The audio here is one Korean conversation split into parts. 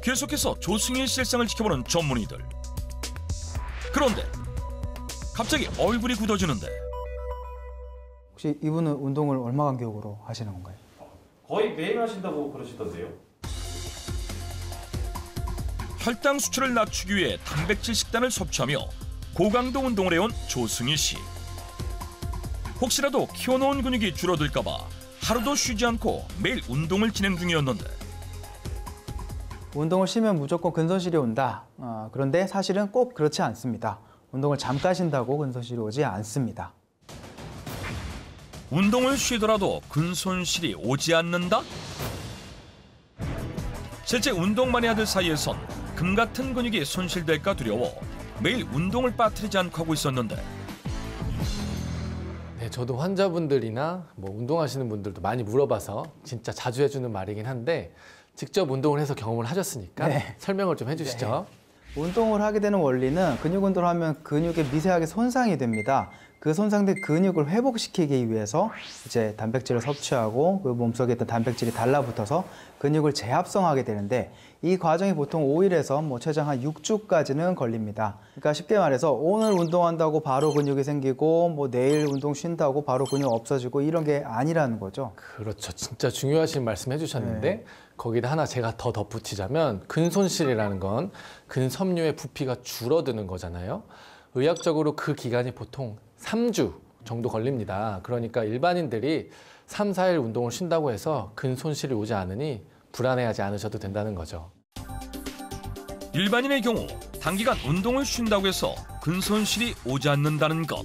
계속해서 조승희의 실상을 지켜보는 전문의들. 그런데 갑자기 얼굴이 굳어지는데. 혹시 이분은 운동을 얼마 간격으로 하시는 건가요? 거의 매일 하신다고 그러시던데요. 혈당 수치를 낮추기 위해 단백질 식단을 섭취하며 고강도 운동을 해온 조승희 씨. 혹시라도 키워놓은 근육이 줄어들까 봐 하루도 쉬지 않고 매일 운동을 진행 중이었는데. 운동을 쉬면 무조건 근손실이 온다. 그런데 사실은 꼭 그렇지 않습니다. 운동을 잠깐 쉰다고 근손실이 오지 않습니다. 운동을 쉬더라도 근손실이 오지 않는다? 실제 운동 마니아들 사이에선 금 같은 근육이 손실될까 두려워 매일 운동을 빠뜨리지 않고 하고 있었는데. 네, 저도 환자분들이나 운동하시는 분들도 많이 물어봐서 진짜 자주 해주는 말이긴 한데 직접 운동을 해서 경험을 하셨으니까 네. 설명을 좀 해주시죠. 네. 운동을 하게 되는 원리는 근육 운동을 하면 근육에 미세하게 손상이 됩니다. 그 손상된 근육을 회복시키기 위해서 이제 단백질을 섭취하고 그 몸속에 있던 단백질이 달라붙어서 근육을 재합성하게 되는데 이 과정이 보통 5일에서 최장 한 6주까지는 걸립니다. 그러니까 쉽게 말해서 오늘 운동한다고 바로 근육이 생기고 내일 운동 쉰다고 바로 근육 없어지고 이런 게 아니라는 거죠. 그렇죠. 진짜 중요하신 말씀 해주셨는데 네. 거기다 하나 제가 더 덧붙이자면 근손실이라는 건 근섬유의 부피가 줄어드는 거잖아요. 의학적으로 그 기간이 보통 3주 정도 걸립니다. 그러니까 일반인들이 3, 4일 운동을 쉰다고 해서 근손실이 오지 않으니 불안해하지 않으셔도 된다는 거죠. 일반인의 경우 단기간 운동을 쉰다고 해서 근손실이 오지 않는다는 것.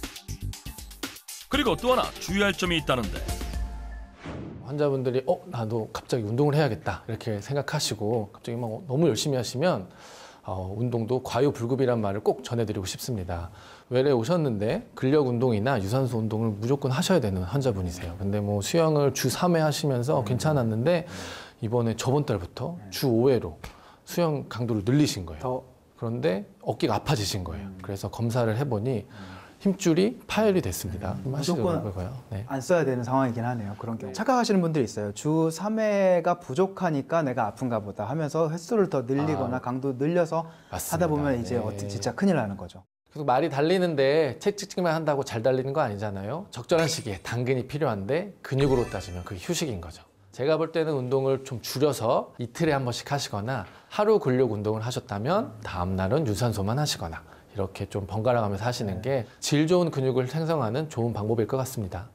그리고 또 하나 주의할 점이 있다는데. 환자분들이 나도 갑자기 운동을 해야겠다 이렇게 생각하시고 갑자기 막 너무 열심히 하시면 운동도 과유불급이란 말을 꼭 전해드리고 싶습니다. 외래 오셨는데 근력 운동이나 유산소 운동을 무조건 하셔야 되는 환자분이세요. 근데 수영을 주 3회 하시면서 괜찮았는데 이번에 저번 달부터 주 5회로 수영 강도를 늘리신 거예요. 그런데 어깨가 아파지신 거예요. 그래서 검사를 해보니 힘줄이 파열이 됐습니다. 무조건 안 써야 되는 상황이긴 하네요. 그런 경우. 착각하시는 분들이 있어요. 주 3회가 부족하니까 내가 아픈가 보다 하면서 횟수를 더 늘리거나 강도 늘려서 맞습니다. 하다 보면 이제 네. 진짜 큰일 나는 거죠. 계속 말이 달리는데 채찍질만 한다고 잘 달리는 거 아니잖아요. 적절한 시기에 당근이 필요한데 근육으로 따지면 그게 휴식인 거죠. 제가 볼 때는 운동을 좀 줄여서 이틀에 한 번씩 하시거나 하루 근력 운동을 하셨다면 다음 날은 유산소만 하시거나 이렇게 좀 번갈아 가면서 하시는 게 질 좋은 근육을 생성하는 좋은 방법일 것 같습니다.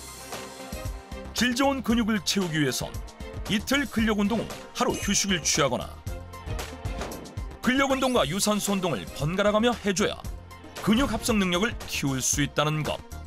질 좋은 근육을 채우기 위해선 이틀 근력 운동 후 하루 휴식을 취하거나 근력 운동과 유산소 운동을 번갈아 가며 해줘야 근육 합성 능력을 키울 수 있다는 것.